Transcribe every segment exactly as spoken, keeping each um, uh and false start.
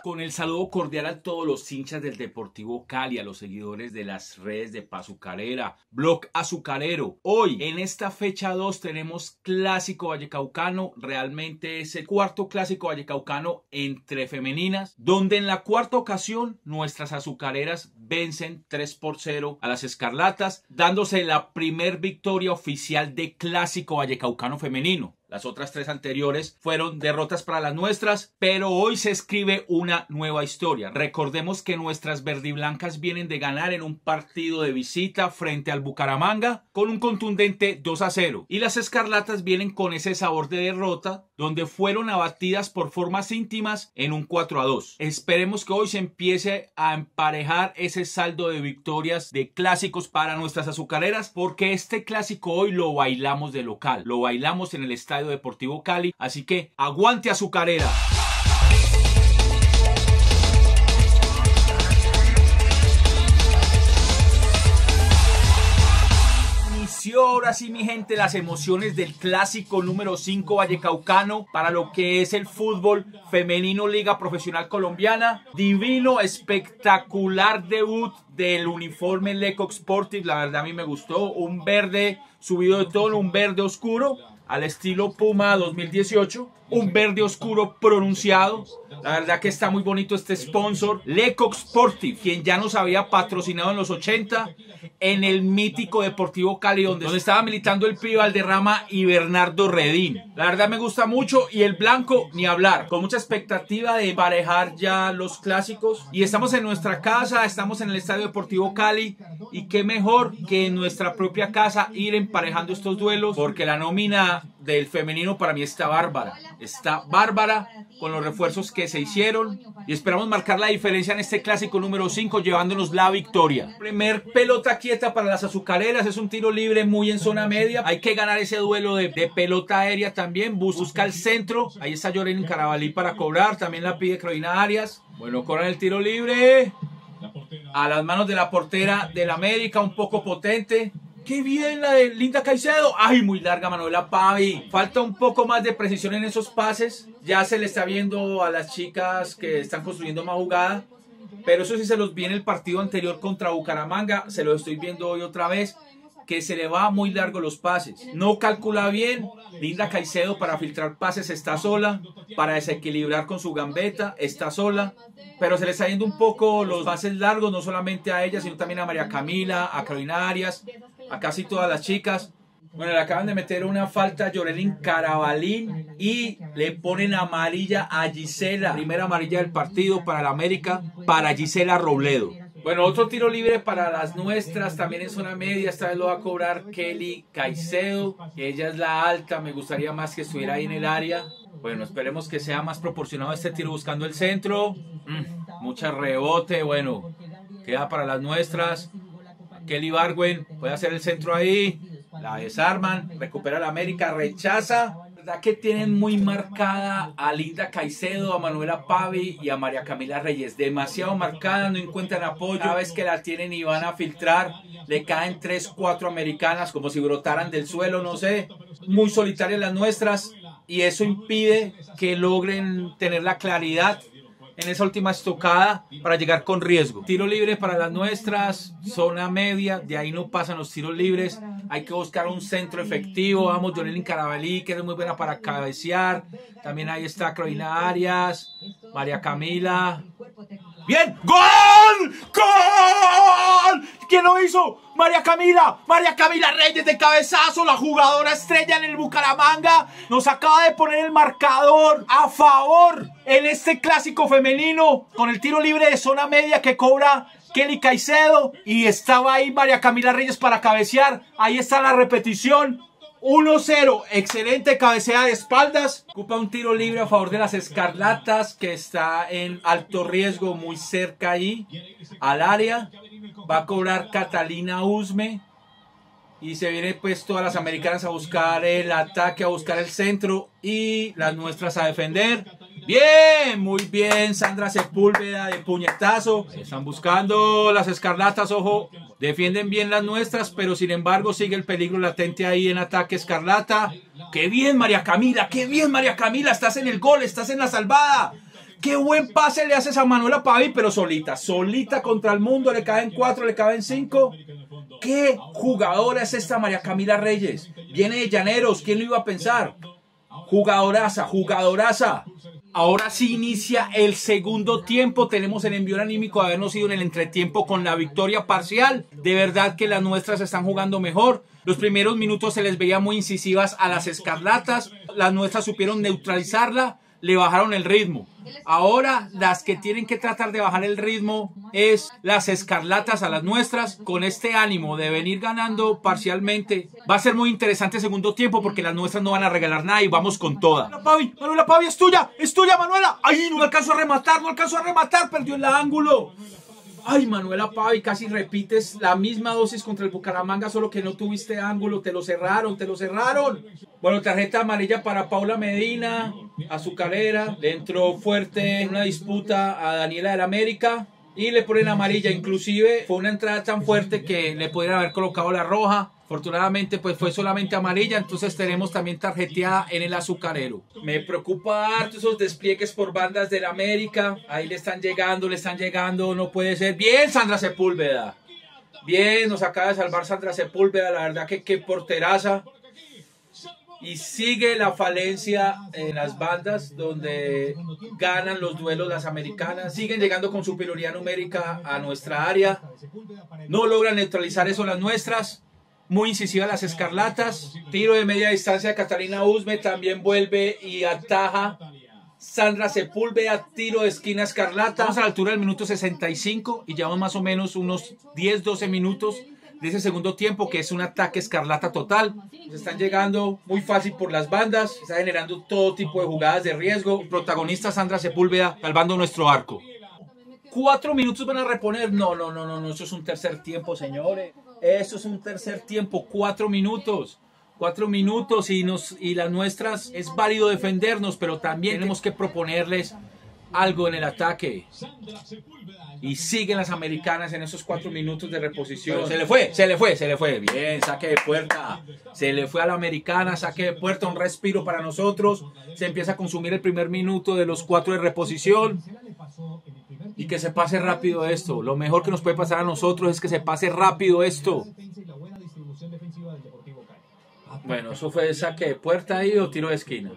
Con el saludo cordial a todos los hinchas del Deportivo Cali, a los seguidores de las redes de Pazucarera, Blog Azucarero. Hoy, en esta fecha dos, tenemos Clásico Vallecaucano. Realmente es el cuarto Clásico Vallecaucano entre femeninas, donde en la cuarta ocasión nuestras azucareras vencen tres por cero a las escarlatas, dándose la primer victoria oficial de Clásico Vallecaucano femenino. Las otras tres anteriores fueron derrotas para las nuestras, pero hoy se escribe una nueva historia. Recordemos que nuestras verdiblancas vienen de ganar en un partido de visita frente al Bucaramanga con un contundente dos a cero. Y las escarlatas vienen con ese sabor de derrota, donde fueron abatidas por formas íntimas en un cuatro a dos. Esperemos que hoy se empiece a emparejar ese saldo de victorias de clásicos para nuestras azucareras, porque este clásico hoy lo bailamos de local, lo bailamos en el estadio Deportivo Cali, así que aguante azucarera. Inició ahora sí, mi gente, las emociones del clásico número cinco vallecaucano para lo que es el fútbol femenino Liga Profesional Colombiana. Divino, espectacular debut del uniforme Lecoq Sportive, la verdad a mí me gustó, un verde subido de tono, un verde oscuro al estilo Puma dos mil dieciocho, un verde oscuro pronunciado. La verdad que está muy bonito este sponsor, Lecoq Sportive, quien ya nos había patrocinado en los ochenta en el mítico Deportivo Cali, donde, donde estaba militando el Pío Valderrama y Bernardo Redín. La verdad me gusta mucho, y el blanco ni hablar, con mucha expectativa de emparejar ya los clásicos. Y estamos en nuestra casa, estamos en el Estadio Deportivo Cali, y qué mejor que en nuestra propia casa ir emparejando estos duelos, porque la nómina del femenino para mí está bárbara, está bárbara con los refuerzos que se hicieron, y esperamos marcar la diferencia en este clásico número cinco llevándonos la victoria. Primer pelota quieta para las azucareras, es un tiro libre muy en zona media, hay que ganar ese duelo de, de pelota aérea también, busca el centro, ahí está Yorelin Carabalí para cobrar, también la pide Carolina Arias. Bueno, cobran el tiro libre a las manos de la portera del América, un poco potente. ¡Qué bien la de Linda Caicedo! ¡Ay, muy larga Manuela Pavi! Falta un poco más de precisión en esos pases. Ya se le está viendo a las chicas que están construyendo más jugada. Pero eso sí se los vi en el partido anterior contra Bucaramanga. Se lo estoy viendo hoy otra vez, que se le va muy largo los pases. No calcula bien. Linda Caicedo para filtrar pases está sola. Para desequilibrar con su gambeta está sola. Pero se le está yendo un poco los pases largos, no solamente a ella, sino también a María Camila, a Carolina Arias, a casi todas las chicas. Bueno, le acaban de meter una falta a Yorelin Carabalí y le ponen amarilla a Gisela. Primera amarilla del partido para la América, para Gisela Robledo. Bueno, otro tiro libre para las nuestras, también en zona media. Esta vez lo va a cobrar Kelly Caicedo. Ella es la alta, me gustaría más que estuviera ahí en el área. Bueno, esperemos que sea más proporcionado este tiro buscando el centro. Mm, mucha rebote, bueno, queda para las nuestras. Kelly Barwen puede hacer el centro ahí, la desarman, recupera la América, rechaza. La verdad que tienen muy marcada a Linda Caicedo, a Manuela Pavi y a María Camila Reyes. Demasiado marcada, no encuentran apoyo. Cada vez que la tienen y van a filtrar, le caen tres, cuatro americanas como si brotaran del suelo, no sé. Muy solitarias las nuestras, y eso impide que logren tener la claridad en esa última estocada para llegar con riesgo. Tiro libre para las nuestras, zona media, de ahí no pasan los tiros libres. Hay que buscar un centro efectivo. Vamos, Yorelin Carabalí, que es muy buena para cabecear. También ahí está Carolina Arias, María Camila. ¡Bien! ¡Gol! ¡Gol! ¿Quién lo hizo? María Camila, María Camila Reyes de cabezazo, la jugadora estrella en el Bucaramanga. Nos acaba de poner el marcador a favor en este clásico femenino con el tiro libre de zona media que cobra Kelly Caicedo. Y estaba ahí María Camila Reyes para cabecear. Ahí está la repetición. uno cero, excelente cabecea de espaldas. Ocupa un tiro libre a favor de las escarlatas, que está en alto riesgo, muy cerca ahí al área. Va a cobrar Catalina Usme. Y se viene pues todas las americanas a buscar el ataque, a buscar el centro, y las nuestras a defender. Bien, muy bien, Sandra Sepúlveda de puñetazo. Están buscando las escarlatas, ojo. Defienden bien las nuestras, pero sin embargo sigue el peligro latente ahí en ataque escarlata. ¡Qué bien, María Camila! ¡Qué bien, María Camila! Estás en el gol, estás en la salvada. Qué buen pase le haces a Manuela Pavi, pero solita, solita contra el mundo, le caben cuatro, le caben cinco. ¿Qué jugadora es esta María Camila Reyes? Viene de Llaneros, ¿quién lo iba a pensar? Jugadoraza, jugadoraza. Ahora sí inicia el segundo tiempo. Tenemos el envío anímico de habernos ido en el entretiempo con la victoria parcial. De verdad que las nuestras están jugando mejor. Los primeros minutos se les veía muy incisivas a las escarlatas. Las nuestras supieron neutralizarla. Le bajaron el ritmo. Ahora las que tienen que tratar de bajar el ritmo es las escarlatas a las nuestras, con este ánimo de venir ganando parcialmente. Va a ser muy interesante el segundo tiempo porque las nuestras no van a regalar nada y vamos con toda. Manuela Pavi, Manuela Pavi, es tuya, es tuya Manuela. Ay, no alcanzó a rematar, no alcanzó a rematar, perdió el ángulo. Ay, Manuela Pavi, casi repites la misma dosis contra el Bucaramanga, solo que no tuviste ángulo, te lo cerraron, te lo cerraron. Bueno, tarjeta amarilla para Paula Medina, azucarera, le entró fuerte en una disputa a Daniela del América y le ponen amarilla, inclusive fue una entrada tan fuerte que le pudieran haber colocado la roja. Afortunadamente pues fue solamente amarilla, entonces tenemos también tarjeteada en el azucarero. Me preocupa harto esos despliegues por bandas del América. Ahí le están llegando, le están llegando, no puede ser. Bien, Sandra Sepúlveda. Bien, nos acaba de salvar Sandra Sepúlveda, la verdad que qué porteraza. Y sigue la falencia en las bandas donde ganan los duelos las americanas. Siguen llegando con superioridad numérica a nuestra área. No logran neutralizar eso las nuestras. Muy incisiva las escarlatas. Tiro de media distancia de Catalina Usme. También vuelve y ataja Sandra Sepúlveda. Tiro de esquina escarlata. Estamos a la altura del minuto sesenta y cinco y llevamos más o menos unos diez doce minutos de ese segundo tiempo, que es un ataque escarlata total. Se están llegando muy fácil por las bandas. Está generando todo tipo de jugadas de riesgo. Protagonista Sandra Sepúlveda salvando nuestro arco. Cuatro minutos van a reponer. No, no, no, no, no. Eso es un tercer tiempo, señores. Eso es un tercer tiempo. Cuatro minutos. Cuatro minutos y, nos, y las nuestras es válido defendernos, pero también tenemos que proponerles algo en el ataque. Y siguen las americanas en esos cuatro minutos de reposición. Pero se le fue, se le fue, se le fue. Bien, saque de puerta. Se le fue a la americana, saque de puerta, un respiro para nosotros. Se empieza a consumir el primer minuto de los cuatro de reposición. Y que se pase rápido esto. Lo mejor que nos puede pasar a nosotros es que se pase rápido esto. Bueno, ¿eso fue saque de puerta ahí o tiro de esquina?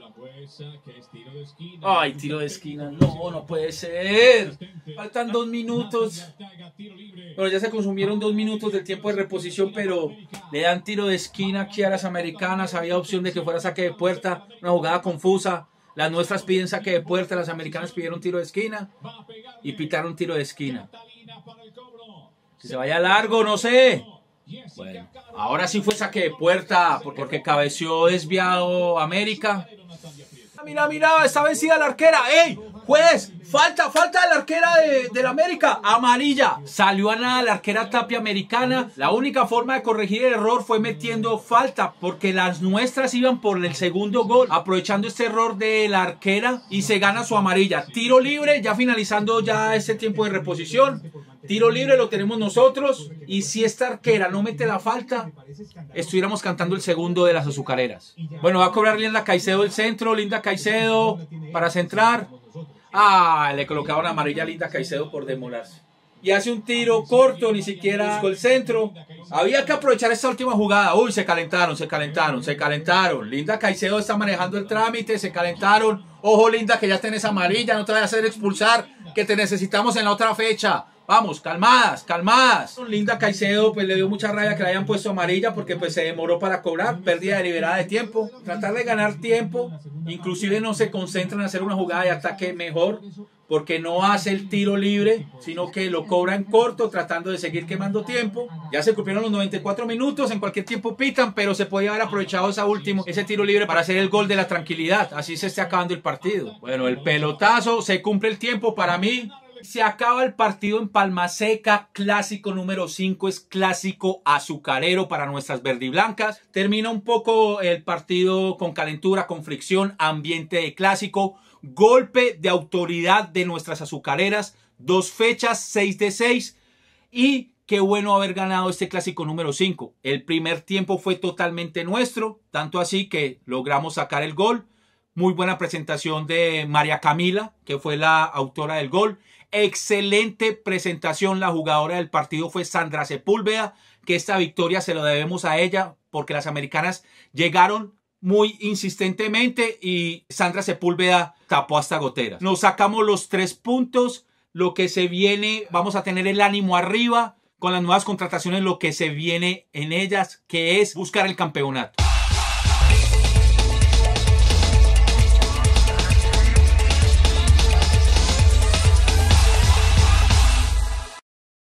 Ay, tiro de esquina. No, no puede ser. Faltan dos minutos. Bueno, ya se consumieron dos minutos del tiempo de reposición, pero le dan tiro de esquina aquí a las americanas. Había opción de que fuera saque de puerta. Una jugada confusa. Las nuestras piden saque de puerta, las americanas pidieron tiro de esquina y pitaron tiro de esquina. Que se vaya largo, no sé. Bueno, ahora sí fue saque de puerta porque cabeció desviado América. Mira, mira, está vencida la arquera. ¡Ey! Juez, falta, falta de la arquera de, de la América. Amarilla. Salió a nada la arquera Tapia americana. La única forma de corregir el error fue metiendo falta, porque las nuestras iban por el segundo gol, aprovechando este error de la arquera, y se gana su amarilla. Tiro libre, ya finalizando ya este tiempo de reposición. Tiro libre lo tenemos nosotros, y si esta arquera no mete la falta, estuviéramos cantando el segundo de las azucareras. Bueno, va a cobrar Linda Caicedo el centro. Linda Caicedo para centrar. Ah, le colocaron amarilla a Linda Caicedo por demorarse. Y hace un tiro corto, ni siquiera buscó el centro. Había que aprovechar esta última jugada. Uy, se calentaron, se calentaron, se calentaron. Linda Caicedo está manejando el trámite, se calentaron. Ojo, Linda, que ya tenés amarilla, no te vayas a hacer expulsar, que te necesitamos en la otra fecha. Vamos, calmadas, calmadas. Linda Caicedo pues le dio mucha rabia que le hayan puesto amarilla porque pues se demoró para cobrar, pérdida deliberada de tiempo. Tratar de ganar tiempo, inclusive no se concentran en hacer una jugada de ataque mejor porque no hace el tiro libre, sino que lo cobra en corto tratando de seguir quemando tiempo. Ya se cumplieron los noventa y cuatro minutos, en cualquier tiempo pitan, pero se podía haber aprovechado ese último, ese tiro libre para hacer el gol de la tranquilidad. Así se está acabando el partido. Bueno, el pelotazo, se cumple el tiempo para mí. Se acaba el partido en Palma Seca, clásico número cinco, es clásico azucarero para nuestras verdiblancas. Termina un poco el partido con calentura, con fricción, ambiente de clásico, golpe de autoridad de nuestras azucareras, dos fechas, seis de seis, y qué bueno haber ganado este clásico número cinco. El primer tiempo fue totalmente nuestro, tanto así que logramos sacar el gol Muy buena presentación de María Camila, que fue la autora del gol. Excelente presentación. La jugadora del partido fue Sandra Sepúlveda, que esta victoria se lo debemos a ella porque las americanas llegaron muy insistentemente y Sandra Sepúlveda tapó hasta goteras. Nos sacamos los tres puntos. Lo que se viene, vamos a tener el ánimo arriba con las nuevas contrataciones, lo que se viene en ellas, que es buscar el campeonato.